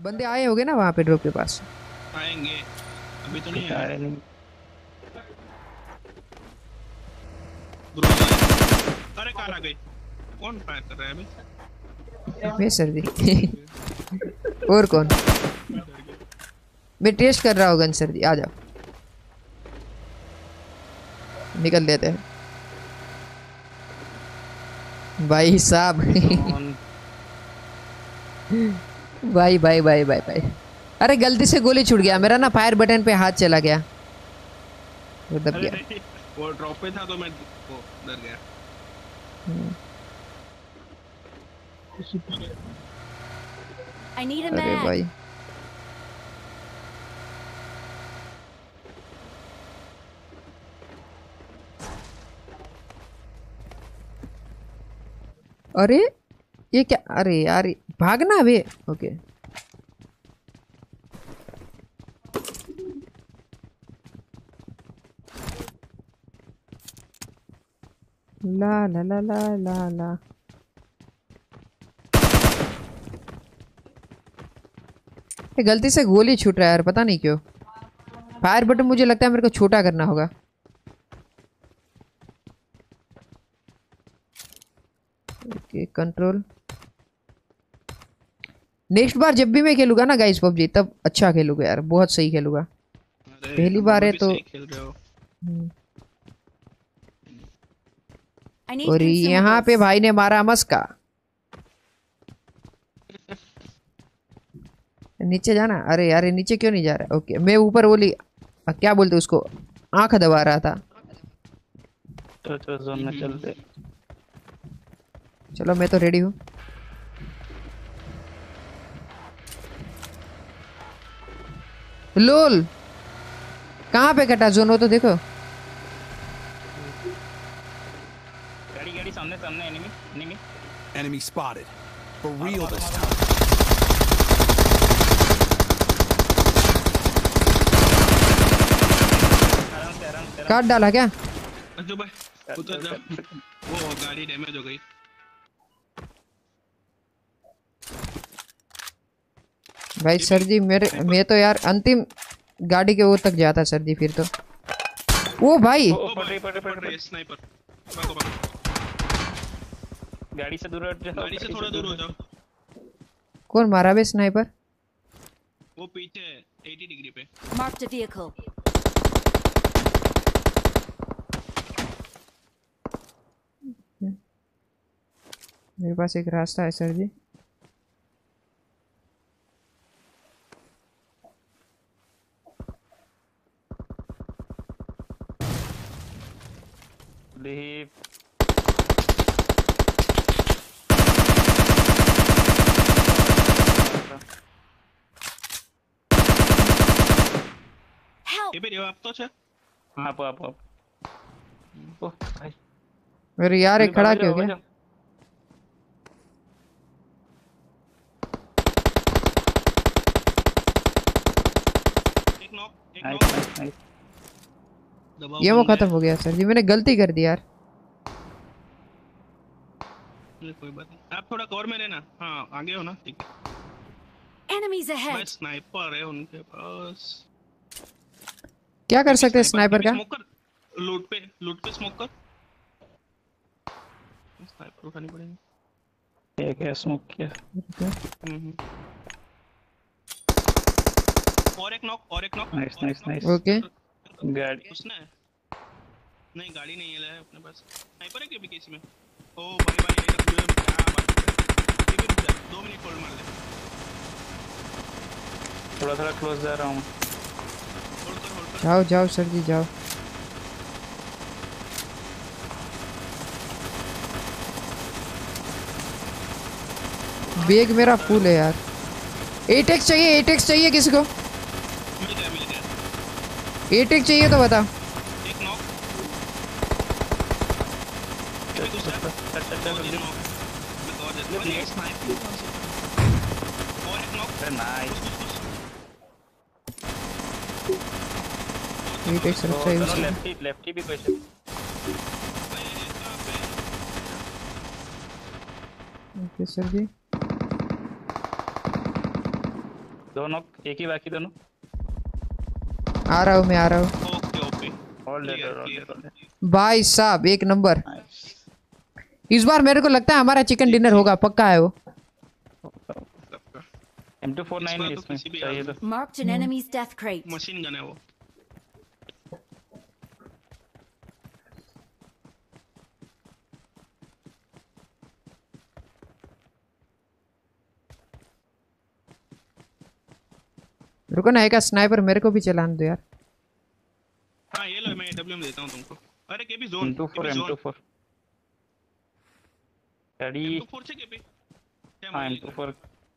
बंदे आए होंगे ना वहां पे ड्रॉप के पास। आएंगे, अभी तो नहीं आए आए। नहीं। ग्रोजा है। अरे कार आ गई। कौन फायर कर रहा है अभी? मैं सर जी। डर गया, और कौन? डर गया। मैं टेस्ट कर रहा हूँ गन सर जी, आ जाओ निकल लेते हैं भाई साहब। जोन। भाई भाई भाई भाई भाई। अरे गलती से गोली छूट गया मेरा ना, फायर बटन पे हाथ चला गया, वो दब अरे गया। नहीं, वो ड्रॉप पे था तो मैं वो डर गया। I need a अरे mag. भाई अरे ये क्या, अरे यार भागना अबे। ओके ला ला ला ला ला ला। ये गलती से गोली छूट रहा है यार, पता नहीं क्यों। फायर बटन मुझे लगता है मेरे को छोटा करना होगा। Okay control. नेक्स्ट बार जब भी मैं खेलूंगा ना गाइस पबजी, तब अच्छा खेलूंगा यार, बहुत सही खेलूंगा। अरे पहली अब बार है भी तो। सही खेल रहे हो। हम्म, I need और यहाँ पे consumables. भाई ने मारा मस्का। नीचे जाना, अरे यार ये नीचे क्यों नहीं जा रहा? ओके मैं ऊपर बोली क्या बोलते उसको, आंख दबा रहा था। तो जोन में चलते। चलो मैं तो रेडी हूँ। लोल कहाँ पे कटा जोन, हो तो देखो। गाड़ी गाड़ी सामने सामने enemy enemy. Enemy spotted. For real this मारो, time. आराम से आराम से काट डाला क्या? जो भाई उतर जा, वो गाड़ी डैमेज हो गई। भाई ये सर भी जी मेरे, मैं तो यार अंतिम गाड़ी के वो तक जाता सर जी फिर तो। ओ भाई ओ ओ पड़ भाई रही पड़ रही पड़ पड़ रही रही। है स्नाइपर। भागो भागो, गाड़ी से दूर हट जाओ। गाड़ी से थोड़ा दूर हो जाओ। कौन मारा बे स्नाइपर? वो पीछे 80 डिग्री पे। Marked a vehicle. मेरे पास एक रास्ता है सर जी। लीव। Help! ये भी आप तो છે आप ओ भाई। अरे यार एक खड़ा क्यों हो गया? एक नॉक, एक नाइस नॉक। Nice nice. दबाओ ये वो बंदे। खत्म हो गया सर जी, मैंने गलती कर दी यार। कोई बात नहीं, आप थोड़ा कवर में रहना। हाँ आगे हो ना, ठीक है। Enemies भाई ahead. स्नाइपर है उनके पास। क्या कर सकते हैं स्नाइपर का? स्मोक कर, लूट पे स्मोक कर। स्नाइपर उठानी पड़ेगी। एक है स्मोक किया। हम्म। और एक नॉक, और एक knock. Nice nice nice. Okay गाड़ी उसने नहीं, गाड़ी नहीं है अपने पास। स्नाइपर है क्या भी किसी में? ओ भाई भाई AWM, क्या बात है। ये भी रुक जा, 2 मिनट होल्ड मार ले। थोड़ा थोड़ा क्लोज जा रहा हूँ। होल्ड कर, होल्ड कर। जाओ जाओ सर जी जाओ। बैग मेरा फुल है यार। 8x चाहिए, 8x चाहिए किसी को? मिल गया। 8x चाहिए तो बता। एक नॉक। चल दूसरा चल चल चल दो चल। नॉक। मैं कवर देता हूं। अरे स्नाइपर कौन सा? और एक नॉक। अरे नाइस। 8x रखा है चलो उसने। लेफ्टी भी कोई से। Okay sir ji. दोनों एक ही बाकी दोनों। आ रहा हूँ मैं, आ रहा हूँ। Okay okay hold it, Clear, hold clear. It, hold it. भाई साहब एक नंबर। नाइस। इस बार मेरे को लगता है हमारा चिकन डिनर होगा, पक्का है वो। सबका M249 इस है बार तो इसमें किसी भी चाहिए हाल तो। Marked an enemy's death crate. Machine gun है वो। रुको ना, एक स्नाइपर मेरे को भी चलाने दो यार। हाँ ये लो, मैं AWM देता हूँ तुमको। अरे KB zone, M24, KB zone. M24 ready. M24 से केबी क्या हाँ मारेगा? M24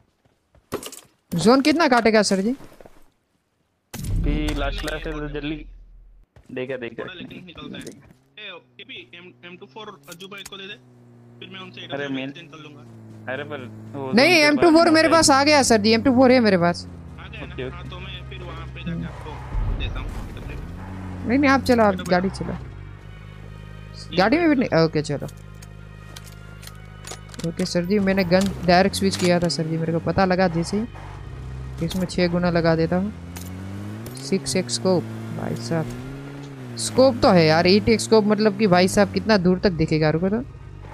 जोन कितना काटेगा सर जी? भी लास्ट है तो जल्दी देगा थोड़ा लेकिन निकलता है। ए केबी M24 अज्जू भाई को दे दे, फिर मैं उनसे अरे AWM मेन एक्सचेंज कर लूंगा। अरे पर वो नहीं, zone के M24 बाहर मेरे होता पास आ गया सर जी, M24 है मेरे पास। आ गया ओके, ना? ओके। हाँ तो मैं फिर वहाँ पे जाके आपको देता हूँ AWM। नहीं नहीं, आप चलो, आप गाड़ी चलो। गाड़ी में भी नहीं, ओके चलो। ओके सर जी, मैंने गन डायरेक्ट स्विच किया था सर जी, मेरे को पता लगा जैसे ही। इसमें 6 गुना लगा देता हूँ। 6x स्कोप भाई साहब। स्कोप तो है यार, 8x स्कोप, मतलब कि भाई साहब कितना दूर तक दिखेगा। रुको तो,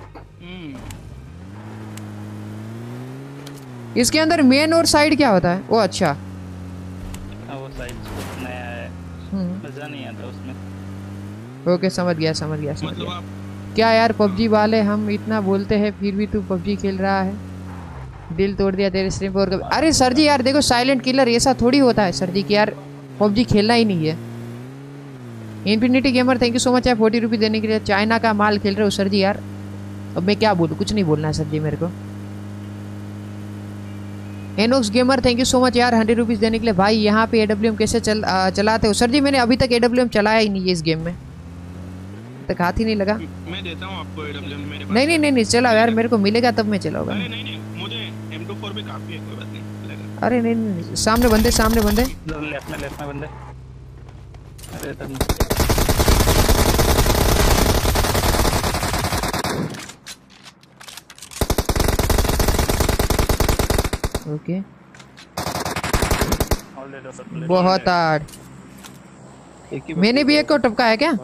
इसके अंदर मेन और साइड क्या होता है? ओ अच्छा। वो साइड नया है, मजा नहीं आता उसमें। ओके समझ गया, समझ गया, समझ मतलब गया। आप क्या यार पबजी वाले, हम इतना बोलते हैं फिर भी तू पबजी खेल रहा है। दिल तोड़ दिया तेरे स्ट्रीम पर। अरे सर जी यार देखो, साइलेंट किलर ऐसा थोड़ी होता है सर जी कि यार पबजी खेलना ही नहीं है। Infinity gamer thank you so much यार 40 रुपये देने के लिए। चाइना का माल खेल रहे हो सर जी यार, अब मैं क्या बोलूँ, कुछ नहीं बोलना है सर जी मेरे को। Enox gamer thank you so much यार 100 रुपीज़ देने के लिए। भाई यहाँ पे AWM कैसे चलाते हो सर जी? मैंने अभी तक AWM चलाया ही नहीं है इस गेम में, तक हाथ ही नहीं लगा। मैं देता हूँ आपको AWM मेरे पास। नहीं नहीं नहीं नहीं, चलाओ यार, मेरे को मिलेगा तब मैं चलाऊंगा। अरे नहीं नहीं, मुझे M24 भी काफी है, कोई बात नहीं चलेगा। अरे नहीं नहीं नहीं, सामने बंदे, सामने बंदे। लेफ्ट में बंदे। अरे तब ओके ऑलरेडी बहुत हार्ड। मैंने भी एक को टपका है क्या?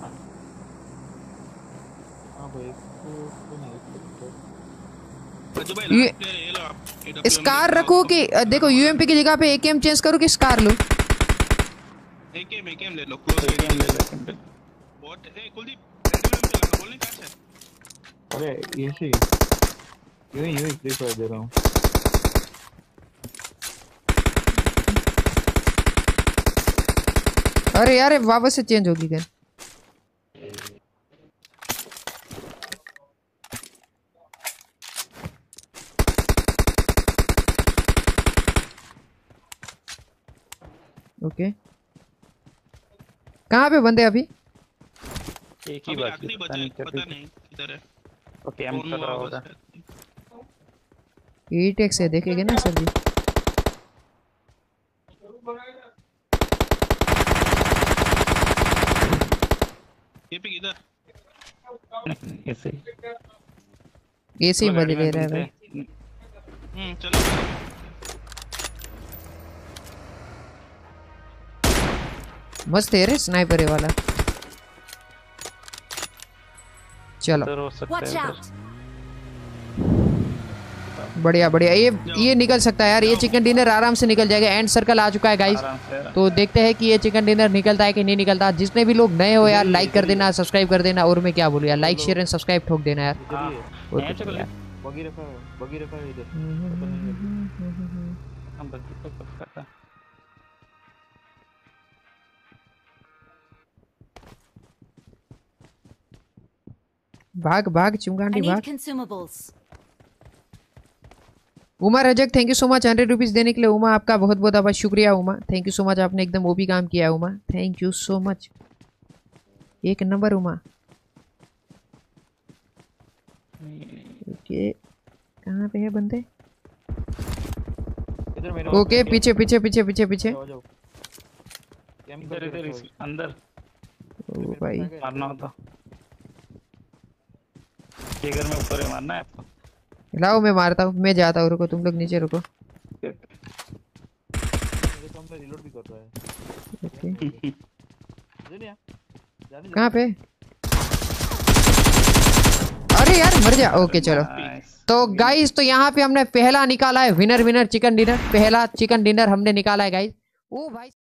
अज्जू भाई ये- लास्ट प्लेयर ये लो आप AWM स्कार देता हूँ रखो आपको। कि देखो UMP की जगह पे AKM चेंज करो कि स्कार लो? AKM ले लो, क्लोज गेम ले ले। बहुत ए कुलदीप AWM चला बोलने क्या है? अरे ये से यूं फ्री फायर दे रहा हूँ। अरे यार वापस से चेंज होगी गन। ओके कहाँ पे बंदे अभी? एक ही अभी बात आखिरी बचा है, पता नहीं किधर है। ओके हम कौन कर रहा हुआ होगा। बस। 8x है, देखेंगे ना सर जी। ये पे किधर? ऐसे ऐसे ही मजे ले रहा है भाई। चलो मस्त है रे स्नाइपर है वाला। चलो उधर हो सकता Watch है out! उधर। बढ़िया बढ़िया, ये निकल सकता है यार, ये चिकन डिनर आराम से निकल जाएगा। एंड सर्कल आ चुका है गाइस, आराम से तो देखते हैं कि ये चिकन डिनर निकलता है कि नहीं निकलता। जितने भी लोग नए हो यार लाइक कर देना, सब्सक्राम कर देना, और मैं क्या बोलूँ यार, लाइक शेयर एंड सब्सक्राइब ठोक देना यार। हाँ, और यहाँ कुछ चलो नहीं यार। बगी रखा है इधर। पता नहीं है। हम बस तो पक्का था। भाग भाग I चुंगांडी need भाग। consumables. Uma Rajak thank you so much 100 rupees देने के लिए। उमा आपका बहुत बहुत आभार, शुक्रिया Uma, thank you so much, आपने एकदम ओपी काम किया है Uma, thank you so much, एक नंबर उमा। ओके कहाँ पे है बंदे? इधर मेरे ओके पीछे पीछे पीछे पीछे पीछे। जाओ जाओ। कैंप इधर करके इधर रखा इस अंदर ओ भाई मारना होता। ये घर में ऊपर है, मारना है आपको। लाओ मैं मारता हूँ, मैं जाता हूँ, रुको तुम लोग नीचे रुको। में रिलोड भी कर रहा है। ओके जाने जाने कहाँ पे? अरे यार मर जा। ओके चलो तो गाइस, तो यहाँ पे हमने पहला निकाला है विनर चिकन डिनर। पहला चिकन डिनर हमने निकाला है गाइस। ओ भाई